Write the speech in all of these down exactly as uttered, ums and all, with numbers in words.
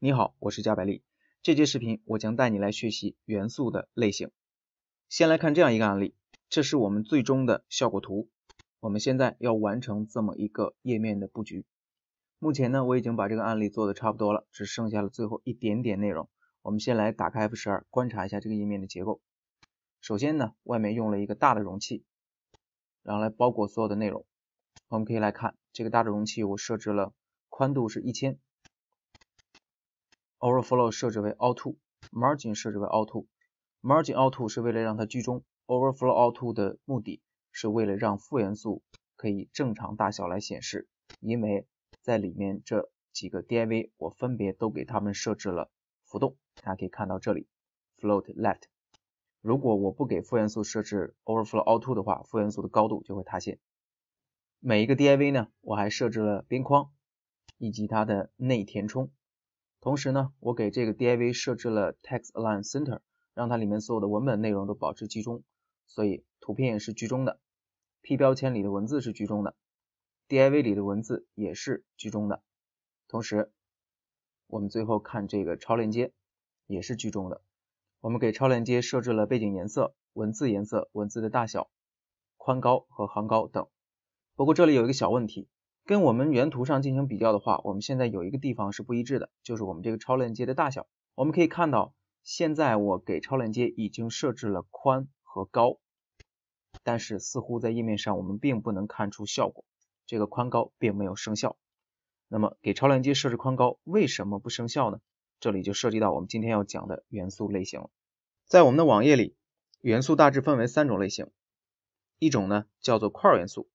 你好，我是加百利。这节视频我将带你来学习元素的类型。先来看这样一个案例，这是我们最终的效果图。我们现在要完成这么一个页面的布局。目前呢，我已经把这个案例做的差不多了，只剩下了最后一点点内容。我们先来打开 F 十二， 观察一下这个页面的结构。首先呢，外面用了一个大的容器，然后来包裹所有的内容。我们可以来看这个大的容器，我设置了宽度是一千。Overflow 设置为 Auto， Margin 设置为 Auto。 Margin Auto 是为了让它居中， Overflow Auto 的目的是为了让复元素可以正常大小来显示，因为在里面这几个 div 我分别都给它们设置了浮动。大家可以看到这里 float left， 如果我不给复元素设置 Overflow Auto 的话，复元素的高度就会塌陷。每一个 div 呢，我还设置了边框以及它的内填充。同时呢，我给这个 div 设置了 text align center， 让它里面所有的文本内容都保持集中，所以图片是居中的， P 标签里的文字是居中的， div 里的文字也是居中的。同时我们最后看这个超链接也是居中的，我们给超链接设置了背景颜色、文字颜色、文字的大小、宽高和行高等。不过这里有一个小问题，跟我们原图上进行比较的话，我们现在有一个地方是不一致的，就是我们这个超链接的大小。我们可以看到，现在我给超链接已经设置了宽和高，但是似乎在页面上我们并不能看出效果，这个宽高并没有生效。那么给超链接设置宽高为什么不生效呢？这里就涉及到我们今天要讲的元素类型了。在我们的网页里，元素大致分为三种类型，一种呢叫做块元素。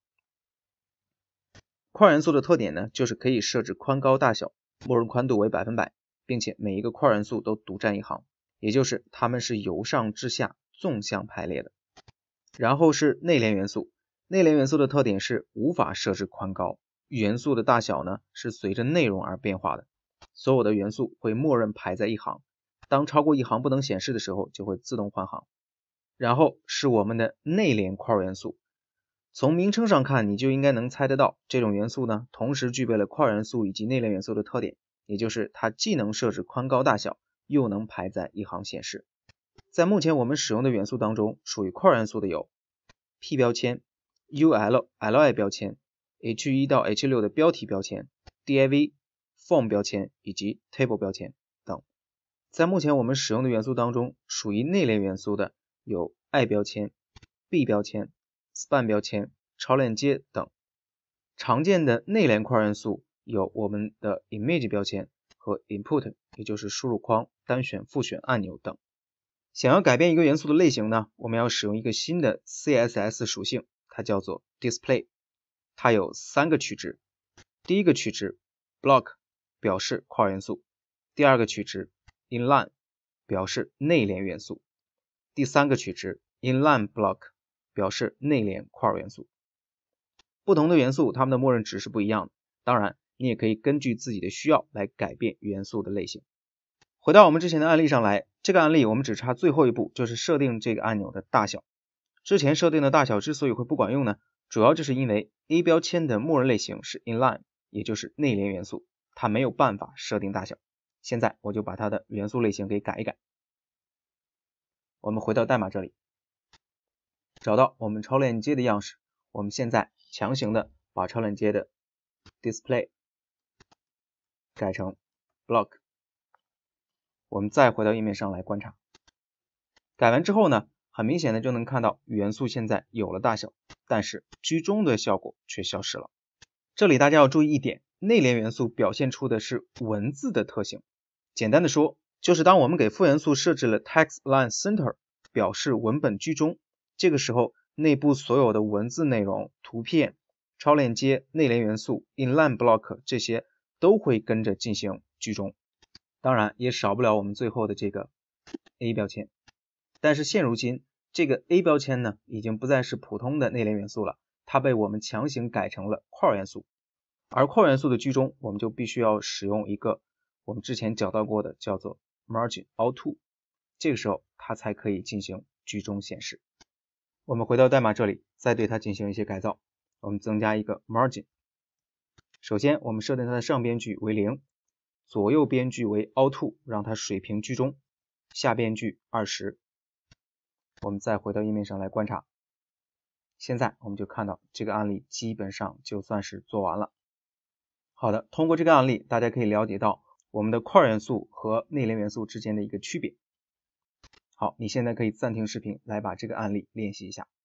块元素的特点呢，就是可以设置宽高大小，默认宽度为百分百，并且每一个块元素都独占一行，也就是它们是由上至下纵向排列的。然后是内联元素，内联元素的特点是无法设置宽高，元素的大小呢是随着内容而变化的，所有的元素会默认排在一行，当超过一行不能显示的时候就会自动换行。然后是我们的内联块元素，从名称上看，你就应该能猜得到，这种元素呢，同时具备了块元素以及内联元素的特点，也就是它既能设置宽高大小，又能排在一行显示。在目前我们使用的元素当中，属于块元素的有 P 标签、U L、L I 标签、H 一 到 H 六 的标题标签、div、form 标签以及 table 标签等。在目前我们使用的元素当中，属于内联元素的有 I 标签、B 标签、span 标签、超链接等。常见的内联块元素有我们的 image 标签和 input， 也就是输入框、单选、复选按钮等。想要改变一个元素的类型呢，我们要使用一个新的 C S S 属性，它叫做 display。它有三个取值，第一个取值 block 表示块元素，第二个取值 inline 表示内联元素，第三个取值 inline block表示内联块元素。不同的元素它们的默认值是不一样的，当然你也可以根据自己的需要来改变元素的类型。回到我们之前的案例上来，这个案例我们只差最后一步，就是设定这个按钮的大小。之前设定的大小之所以会不管用呢，主要就是因为 A 标签的默认类型是 inline， 也就是内联元素，它没有办法设定大小。现在我就把它的元素类型给改一改。我们回到代码这里，找到我们超链接的样式，我们现在强行的把超链接的 display 改成 block。我们再回到页面上来观察，改完之后呢，很明显的就能看到元素现在有了大小，但是居中的效果却消失了。这里大家要注意一点，内联元素表现出的是文字的特性。简单的说，就是当我们给复元素设置了 text align center， 表示文本居中，这个时候内部所有的文字内容、图片、超链接、内联元素、inline block 这些都会跟着进行居中。当然也少不了我们最后的这个 A 标签，但是现如今这个 A 标签呢，已经不再是普通的内联元素了，它被我们强行改成了块元素。而块元素的居中，我们就必须要使用一个我们之前讲到过的叫做 margin auto， 这个时候它才可以进行居中显示。我们回到代码这里，再对它进行一些改造。我们增加一个 margin， 首先我们设定它的上边距为零， 左右边距为凹凸，让它水平居中，下边距二十。我们再回到页面上来观察，现在我们就看到这个案例基本上就算是做完了。好的，通过这个案例，大家可以了解到我们的块元素和内联元素之间的一个区别。好，你现在可以暂停视频来把这个案例练习一下。